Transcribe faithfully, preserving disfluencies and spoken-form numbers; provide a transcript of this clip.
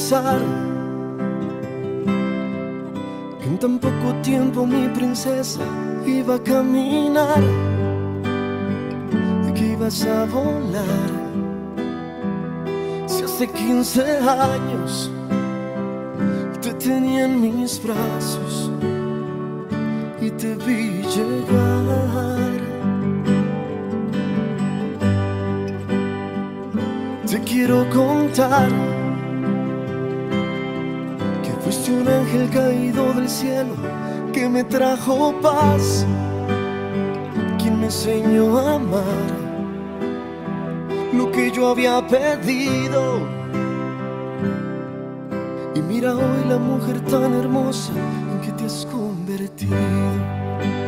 pensar que en tan poco tiempo mi princesa iba a caminar y que ibas a volar. Si hace quince años te tenía en mis brazos y te vi llegar. Te quiero contar que fuiste un ángel caído del cielo que me trajo paz, quien me enseñó a amar lo que yo había pedido. Y mira hoy la mujer tan hermosa en que te has convertido.